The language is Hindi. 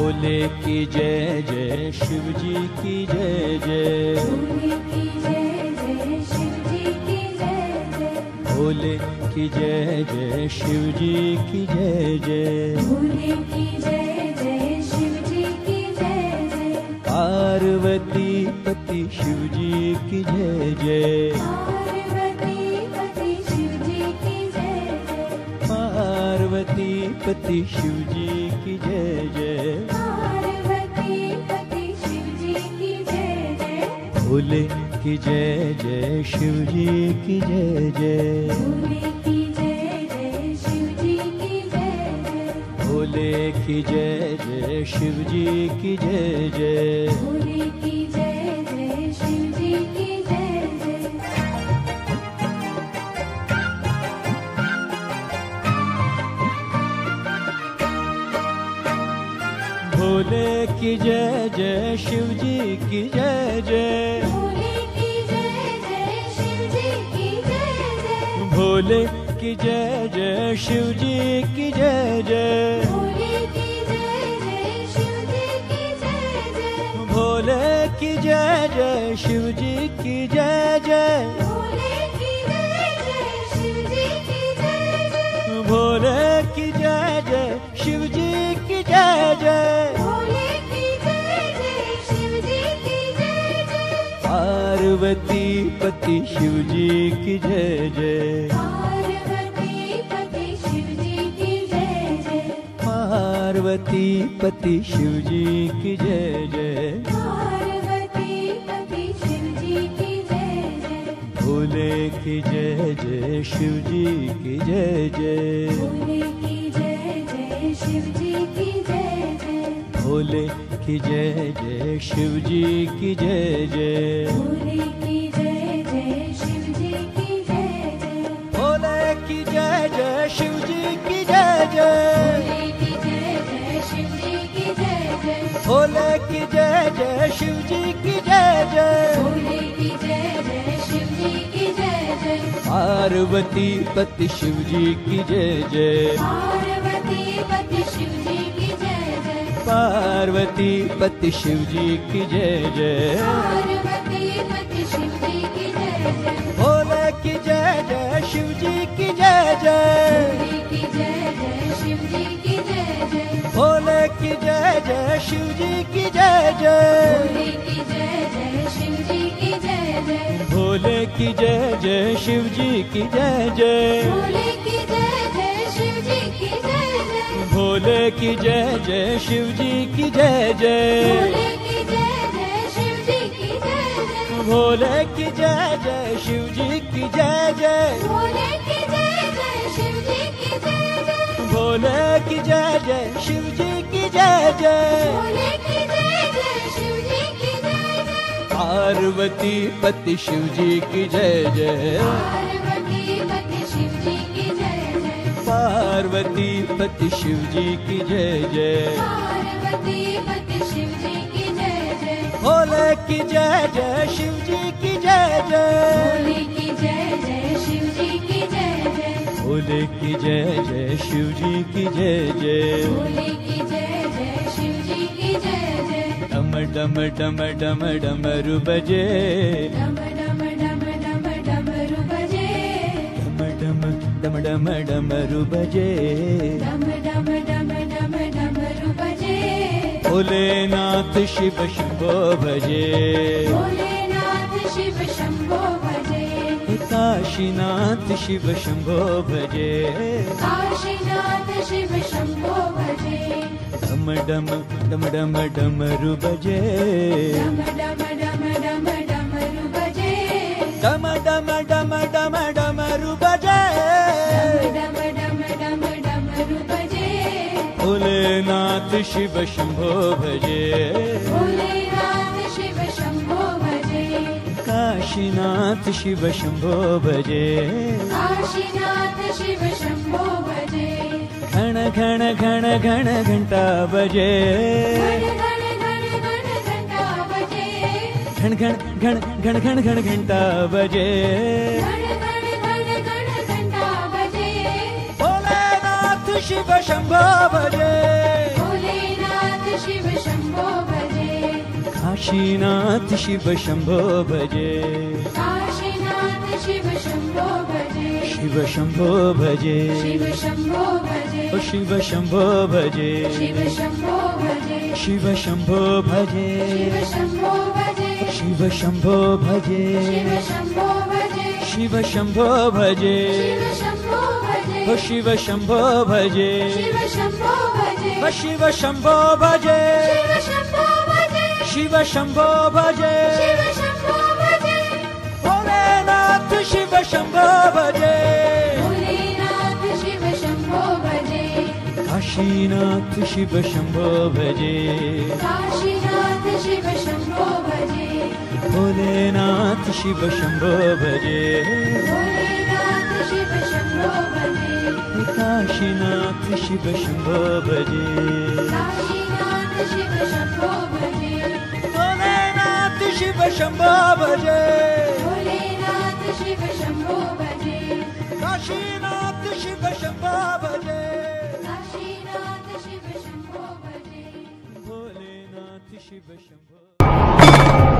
भोले की जय जय, शिव जी की जय जय। भोले की जय जय, शिव जी की जय जय। भोले की जय जय, शिव जी की जय जय। भोले की जय जय, शिव जी की जय जय। पार्वती पति शिव जी की जय जय। पार्वती पति शिव जी की जय जय। पार्वती पति शिव जी की जय जय। पार्वती पति शिव जी की जय जय। भोले की जय जय, शिव जी की जय जय। भोले की जय जय, शिव जी की जय जय। भोले की जय जय, शिव जी की जय जय। भोले की जय जय, शिव जी की जय जय। भोले की जय जय, शिव जी की जय जय। भोले की जय जय, शिव जी की जय जय। भोले की जय जय, शिव जी की जय जय। भोले की जय जय, शिव जी की जय जय। भोले की जय जय, शिव जी की जय जय। भोले की जय जय, शिव जी की जय जय। भोले की जय जय, शिव जी की जय जय। भोले की जय जय, शिव जी की जय जय। पार्वती पति शिव जी की जय जय। पार्वती पति शिव जी की जय जय। पार्वती पति शिव जी की जय जय। पार्वती पति शिव जी की जय जय। भोले की जय जय, शिव जी की जय जय। भोले की जय जय, शिव जी की जय जय। भोले की जय जय, शिव जी की जय जय। भोले की जय जय, शिव जी की जय जय। भोले की जय जय, शिव जी की जय जय। भोले की जय जय, शिव जी की जय जय। भोले की जय जय, शिव जी की जय जय। भोले की जय जय, शिव जी की जय जय। पार्वती पति शिव जी की जय जय। पार्वती पति शिव जी की जय जय। पार्वती पति शिव जी की जय जय। पार्वती पति शिव जी की जय जय। भोले की जय जय, शिव जी की जय जय। भोले की जय जय, शिव जी की जय जय। भोले की जय जय, शिव जी की जय जय। भोले की जय जय, शिव जी की जय जय। भोले की जय जय, शिव जी की जय जय। भोले की जय जय, शिव जी की जय जय। भोले की जय जय, शिव जी की जय जय। भोले की जय जय, शिव जी की जय जय। भोले की जय जय, शिव जी की जय जय। भोले की जय जय, शिव जी की जय जय। भोले की जय जय, शिव जी की जय जय। भोले की जय जय, शिव जी की जय जय। पार्वती पति शिव जी की जय जय। पार्वती पति शिव जी की जय जय। पार्वती पति शिव जी की जय जय। पार्वती पति शिव जी की जय जय। भोले की जय जय, शिव जी की जय जय। भोले की जय जय, शिव जी की जय जय। भोले की जय जय, शिव जी की जय जय। भोले की जय जय, शिव जी की जय जय। डम डम डम डम डमरू बजे। डम डम डम डम डमरू बजे। डम डम डम डम डमरू बजे। डम डम डम डम डमरू बजे। भोलेनाथ शिव शंभो भजे। भोलेनाथ शिव शंभो भजे। काशीनाथ शिव शंभो भजे। काशीनाथ शिव शंभो भजे। डम डम डम डम डमरू बजे। डम डम डम डम डमरू बजे। डम डम डम डम डमरू बजे। डम डम डम डमरू बजे। भोलेनाथ शिव शंभो भजे। भोलेनाथ शिव शंभो भजे। काशीनाथ शिव शंभो भजे। काशीनाथ शिव शंभो भजे। घण घण घण घण घंटा बजे। घण घण घण घण घंटा बजे। घण घण घण घण घण घण घंटा बजे। घण घण घण घण घंटा बजे। भोलेनाथ शिव शंभो भजे। भोलेनाथ शिव काशीनाथ शिव शंभो भजे काशीनाथ शिव शंभो भजे शिव शंभो भजे शिव शंभो भजे ओ शिव शंभो भजे शिव शंभो भजे शिव शंभो भजे शिव शंभो भजे शिव शंभो भजे शिव शंभो भजे शिव शंभो भजे शिव शंभो भजे ओ शिव शंभो भजे शिव शंभो भजे शिव शंभो भजे शिव शंभो भजे भोलेनाथ शिव शंभो भजे भोलेनाथ शिव शंभो भजे काशीनाथ शिव शंभो भजे काशीनाथ शिव शंभो भजे भोलेनाथ शिव शंभो भजे भोलेनाथ शिव शंभो भजे काशीनाथ शिव शंभो भजे काशीनाथ शिव शंभो भजे भोलेनाथ शिव शंभो भजे भोलेनाथ शिव शंभो भजे काशीनाथ शिव शंभो भजे काशीनाथ शिव शंभो भजे भोलेनाथ शिव शंभो